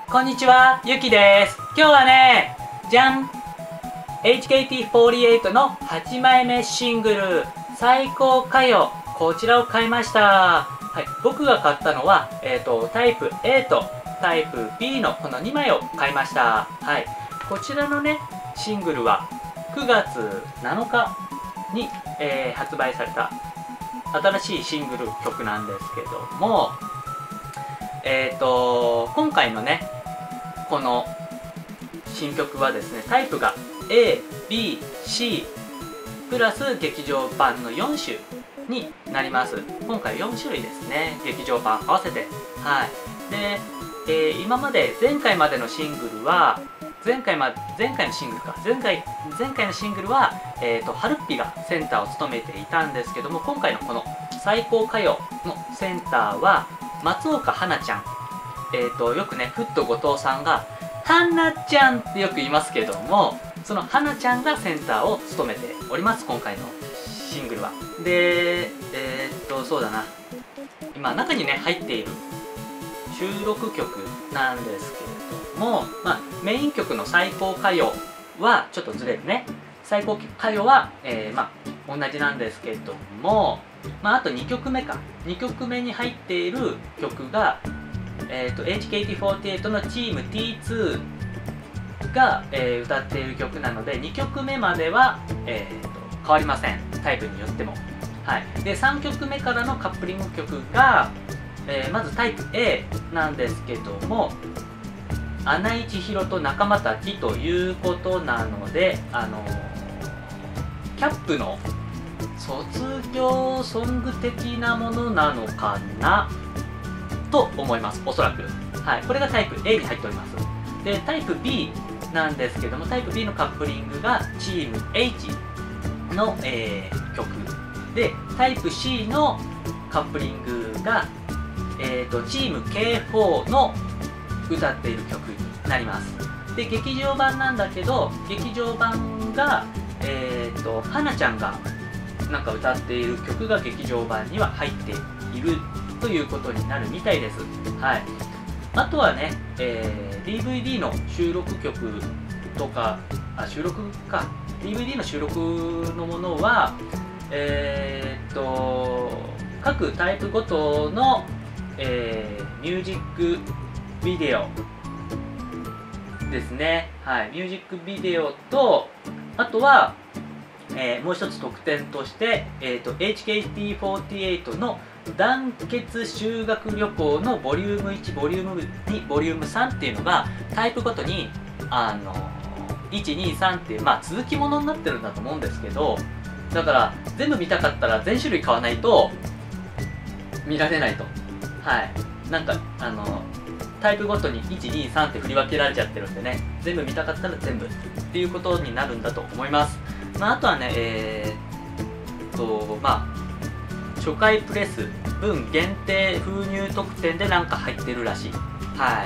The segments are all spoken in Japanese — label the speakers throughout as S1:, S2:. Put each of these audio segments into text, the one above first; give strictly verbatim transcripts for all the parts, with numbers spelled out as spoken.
S1: こんにちは、ゆきです。今日はね、じゃん エイチケーティーフォーティーエイト のはちまいめシングル「最高かよ」、こちらを買いました。はい、僕が買ったのは、えーと、タイプ A とタイプ B のこのにまいを買いました。はい、こちらのね、シングルはくがつなのかに、えー、発売された新しいシングル曲なんですけども、えーと、今回のね、この新曲はですね、タイプが エー、ビー、シー プラス劇場版のよんしゅになります。今回よんしゅるいですね、劇場版合わせて。はい。で、えー、今まで前回までのシングルは前回ま前回のシングルか前回前回のシングルは、えーと、はるっぴがセンターを務めていたんですけども、今回のこの「最高かよ」のセンターは松岡花ちゃん。えーとよくね、フット後藤さんが「花ちゃん」ってよく言いますけども、その花ちゃんがセンターを務めております、今回のシングルは。で、えー、っとそうだな、今中にね入っている収録曲なんですけれども、まあ、メイン曲の「最高かよ」はちょっとずれるね。最高かよは、えー、まあ同じなんですけども、まあ、あとにきょくめかにきょくめに入っている曲が、えー、と エイチケーティーフォーティーエイト のチーム ティーツー が、えー、歌っている曲なので、にきょくめまでは、えー、と変わりません、タイプによっても。はい、でさんきょくめからのカップリング曲が、えー、まずタイプ A なんですけども、穴井千尋と仲間たちということなので、あのー、キャップの卒業ソング的なものなのかなと思います、おそらく。はい、これがタイプ A に入っております。でタイプ B なんですけども、タイプ B のカップリングがチーム H の、えー、曲で、タイプ C のカップリングが、えー、とチーム ケーフォー の歌っている曲になります。で劇場版なんだけど、劇場版が、えー、と花ちゃんがなんか歌っている曲が劇場版には入っているということになるみたいです。はい、あとはね、えー、ディーブイディー の収録曲とか、あ収録か ディーブイディー の収録のものは、えー、っと各タイプごとの、えー、ミュージックビデオですね。はい、ミュージックビデオと、あとは、えー、もう一つ特典として、えー、と エイチケーティーフォーティーエイト の団結修学旅行のボリュームいち、ボリュームに、ボリュームさんっていうのがタイプごとにあのいち、に、さんっていう、まあ、続きものになってるんだと思うんですけど、だから全部見たかったら全種類買わないと見られないと。はい、なんかあのタイプごとにいち、に、さんって振り分けられちゃってるんでね、全部見たかったら全部っていうことになるんだと思います。まあ、あとはね、えー、っとまあ初回プレス分限定封入特典でなんか入ってるらしい。はい、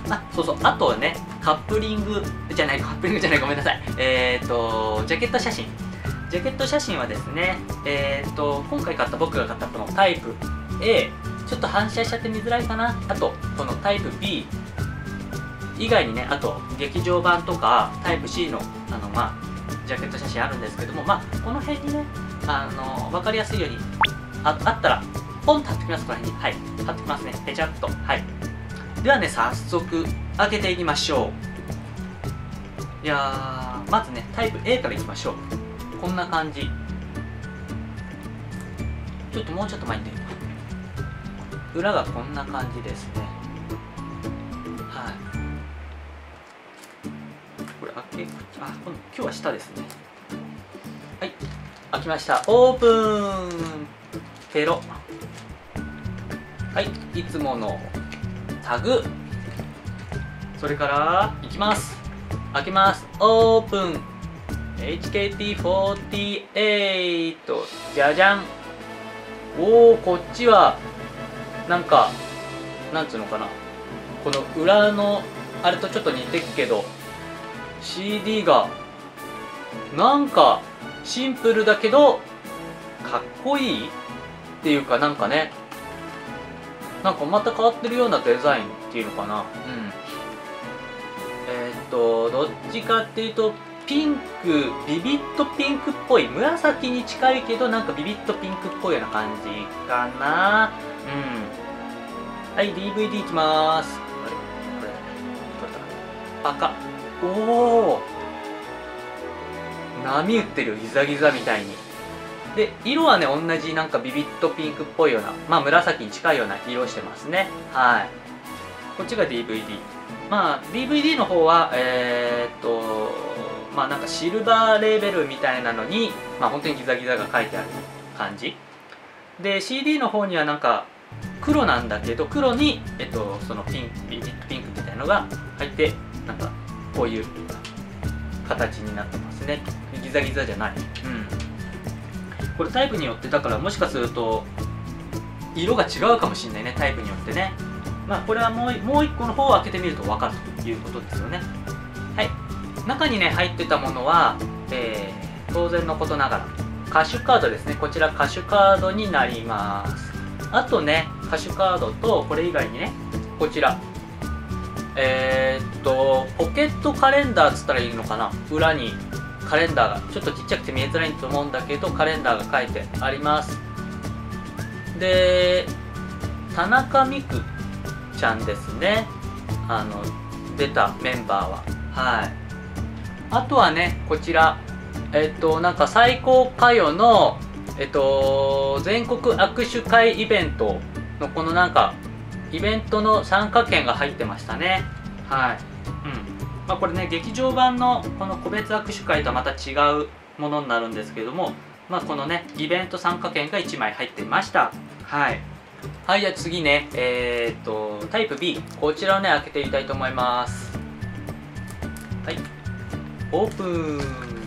S1: あそうそう、あとはね、カップリングじゃないカップリングじゃないごめんなさい、えー、っとジャケット写真ジャケット写真はですね、えー、っと今回買った僕が買ったこのタイプ A、 ちょっと反射しちゃって見づらいかな。あとこのタイプ B 以外にね、あと劇場版とかタイプ C のあのまあジャケット写真あるんですけども、まあこの辺にね、あの分かりやすいように あ, あったらポンと貼ってきます。この辺に、はい、貼ってきますね、ペチャッと。はい、ではね、早速開けていきましょう。いやー、まずねタイプ A からいきましょう。こんな感じ。ちょっともうちょっと前に出る。裏がこんな感じですね。はい、これ開け、あ、今度今日は下ですね。はい、開きました。オープン。ペロ。はい、いつものタグ。それからいきます。開けます。オープン。エイチケーティーフォーティーエイト。じゃじゃん。おお、こっちはなんかなんつうのかな、この裏のあれとちょっと似てるけど シーディー がなんかシンプルだけどかっこいいっていうか、なんかね、なんかまた変わってるようなデザインってていうのかな。うん。えー、っとどっちかっていうとピンク、ビビッとピンクっぽい、紫に近いけどなんかビビッとピンクっぽいような感じかな。うん。はい、 ディーブイディー いきまーす。あれこれ取れたかな。赤。おお、波打ってる、ギザギザみたいに。で色はね同じなんかビビッとピンクっぽいような、まあ紫に近いような色をしてますね。はい、こっちが ディーブイディー。 まあ ディーブイディー の方はえー、っとまあなんかシルバーレーベルみたいなのにまあ本当にギザギザが書いてある感じで、 シーディー の方にはなんか黒なんだけど、黒にえっとそのピンク、ビビッとピンクみたいなのが入って、なんかこういう形になってますね。ギザギザじゃない。うん、これタイプによってだからもしかすると色が違うかもしれないね、タイプによってね。まあこれはもうもう一個の方を開けてみると分かるということですよね。はい、中にね入ってたものは、えー、当然のことながら歌手カードですね。こちら歌手カードになります。あとね歌手カードとこれ以外にねこちらえー、っとポケットカレンダーっつったらいいのかな、裏にカレンダーがちょっとちっちゃくて見えづらいと思うんだけどカレンダーが書いてあります。で田中美久ちゃんですね、あの出たメンバーは。はい、あとはねこちらえっとなんか最高歌謡のえっと全国握手会イベントのこのなんかイベントの参加券が入ってましたね。はい、うんまあ、これね劇場版のこの個別握手会とはまた違うものになるんですけれども、まあ、このねイベント参加券がいちまい入っていました。はい、はい、じゃあ次ねえー、っとタイプ ビー、 こちらをね開けてみたいと思います。はい、オープン。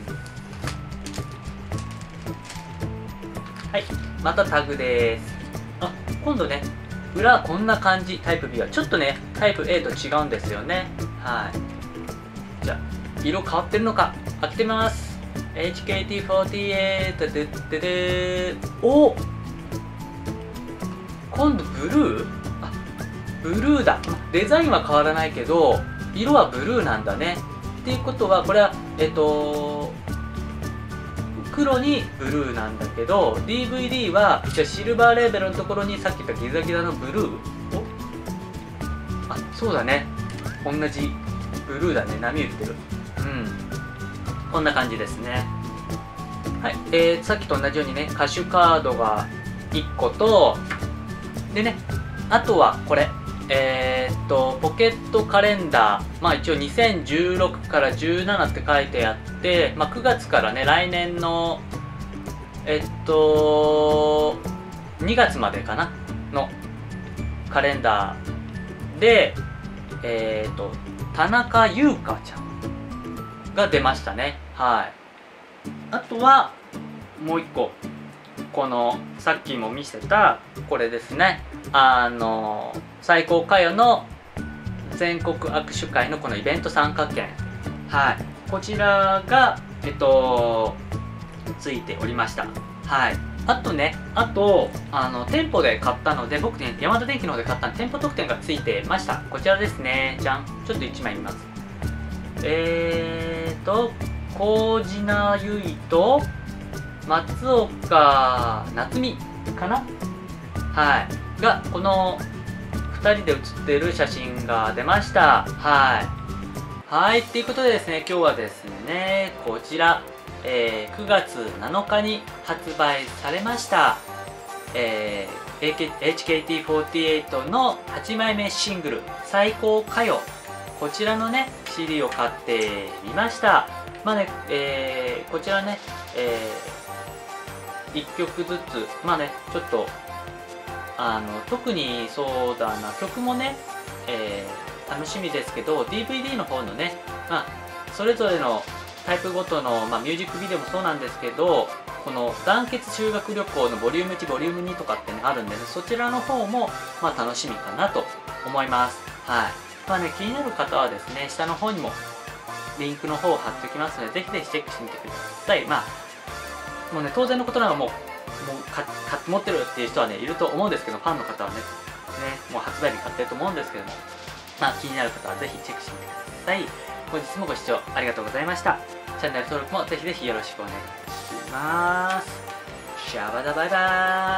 S1: はい、またタグです。あ、今度ね裏はこんな感じ。タイプ ビー はちょっとねタイプ エー と違うんですよね。はい、じゃあ色変わってるのか開けてみます。 エイチケーティーフォーティーエイト ドゥッドゥドゥ。お、今度ブルー。あ、ブルーだ。デザインは変わらないけど色はブルーなんだね。っていうことはこれはえっと黒にブルーなんだけど ディーブイディー はじゃあシルバーレーベルのところにさっき言ったギザギザのブルー。お、あ、そうだね、同じブルーだね、波打ってる。うん、こんな感じですね。はい、えー、さっきと同じようにね歌手カードがいっことでね、あとはこれえー、っとポケットカレンダー、まあ一応にせんじゅうろくからじゅうななって書いてあって、まあ、くがつからね来年のえっとにがつまでかなのカレンダーで、えー、っと田中優香ちゃんが出ましたね。はい、あとはもう一個このさっきも見せたこれですね、あの最高歌謡の全国握手会のこのイベント参加券、はい、こちらがえっとついておりました。はい、あとねあとあの店舗で買ったので僕ねヤマダ電機の方で買った店舗特典がついてました。こちらですね、じゃん。ちょっといちまい見ます。えーとコジナユイと松岡夏美かな、はいがこのふたりで写っている写真が出ました。はいはいっていうことでですね、今日はですねこちら、えー、くがつなのかに発売されました、えー、エイチケーティーフォーティーエイト のはちまいめシングル「最高歌謡」、こちらのね シーディー を買ってみました。まあね、えー、こちらね、えー、いっきょくずつまあねちょっとあの特にそうだな曲もね、えー、楽しみですけど ディーブイディー の方のね、まあ、それぞれのタイプごとの、まあ、ミュージックビデオもそうなんですけど、この団結修学旅行のボリュームいちボリュームにとかって、ね、あるんで、ね、そちらの方も、まあ、楽しみかなと思います。はい、まあね、気になる方はですね下の方にもリンクの方を貼っておきますのでぜひぜひチェックしてみてください。まあもうね当然のことながらもうもうかか持ってるっていう人はねいると思うんですけど、ファンの方はねねもう発売日買ってると思うんですけども、 まあ、気になる方はぜひチェックしてみてください。本日もご視聴ありがとうございました。チャンネル登録もぜひぜひよろしくお願いします。シャバダバイバーイ。